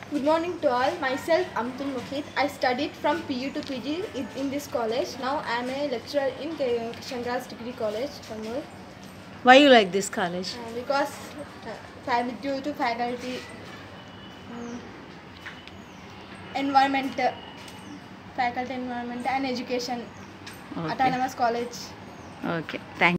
Good morning to all. Myself Amthul. I studied from PU to PG in this college. Now I am a lecturer in Shankar's Degree College, KURNOOL. Why you like this college? Because due to faculty, environment, and education, Okay. autonomous college. Okay. Thank